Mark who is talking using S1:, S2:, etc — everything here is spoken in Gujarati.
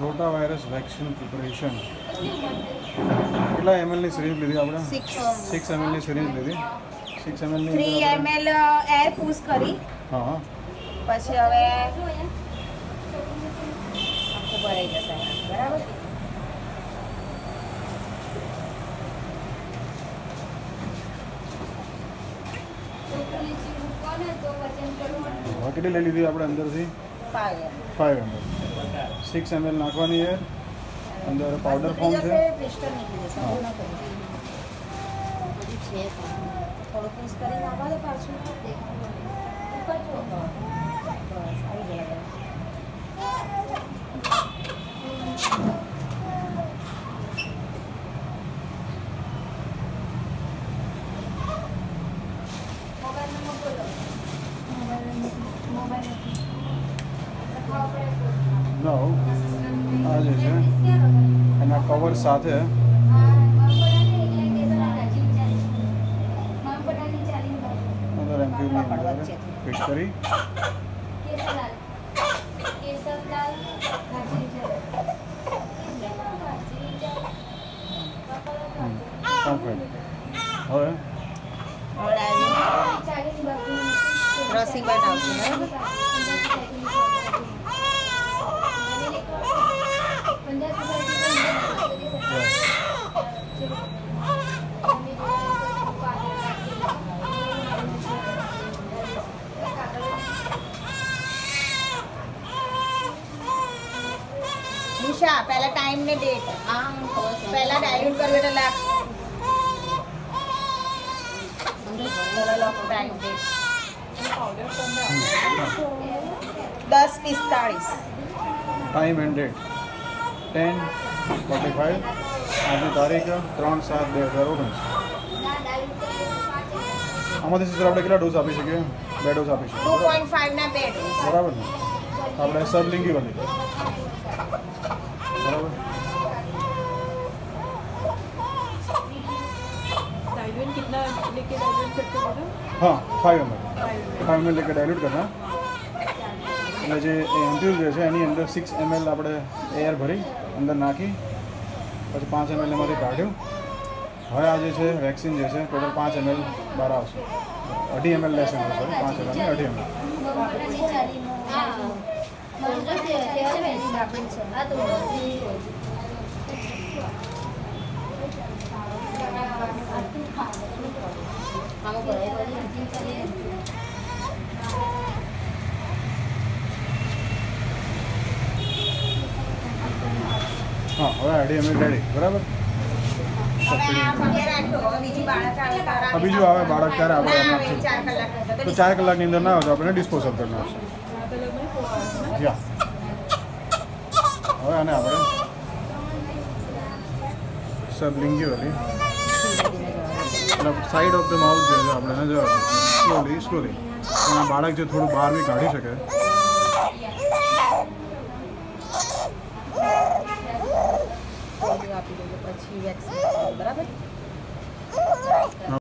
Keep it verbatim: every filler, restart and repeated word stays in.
S1: રોટાવાયરસ વેક્સિન પ્રિપરેશન કેટલા એમએલની સિરીઝ લીધી આપણે? સિક્સ એમએલની સિરીઝ લીધી. સિક્સ એમએલની
S2: થ્રી એમએલ એર પુશ કરી.
S1: હા હા
S2: પછી હવે આખું ભરાઈ જશે બરાબર.
S1: કેટલી લઈ લીધી આપણે અંદરથી? Five ML. સિક્સ એમએલ નાખવાની છે અંદર. પાવડર ફોર્મ છે. નો આ જે છે એના કવર સાથે અંદર એમ્પ્યુલની અંદર ફિટ કરી હવે
S2: રસી બનાવશું બરાબર. નિશા પહેલા ટાઈમ ને ડેટ પહેલા ડાયલ્યુટ કરવું એટલે લાગ ટાઈમ ડેટ દસ પિસ્તાળીસ.
S1: Time and date ten forty five. આજની તારીખ ત્રણ સાત બે હજાર ઓગણીસ. આમાંથી સિસ્ટર આપણે કેટલા ડોઝ આપી શકીએ? બે ડોઝ આપી શકીએ.
S2: ટુ પોઈન્ટ ફાઈવ ના બે ડોઝ
S1: બરાબર ને? આપણે સબલિંગી વાળી બરાબર. हाँ five M L five M L लेके डायल्यूट करना. એટલે જે એમ્પ્યુલ જે છે એની અંદર સિક્સ એમ એલ આપણે એર ભરી અંદર નાખી પછી પાંચ એમ એલ એમાંથી કાઢ્યું. હવે આ જે છે વેક્સિન જે છે ટોટલ પાંચ એમ એલ બહાર આવશે. અઢી એમ એલ લેશે સોરી પાંચ એમ એલ ને અઢી એમ એલ. हाँ હવે અઢી એમ એલ રેડી બરાબર. અભી જો આવે બાળક ત્યારે આપણે એમ આપશું તો ચાર કલાકની અંદર ના હોય તો આપણે ડિસ્પોઝલ કરી નાખશું. યા હવે આને આપણે સબલિંગી વાળી મતલબ સાઈડ ઓફ ધ માઉથ જે છે આપણે એને જવા સ્લોલી સ્લોલી અને બાળક જે થોડું બહાર બી કાઢી શકે.
S2: આપી દઉં પછી વેક્સિન બરાબર.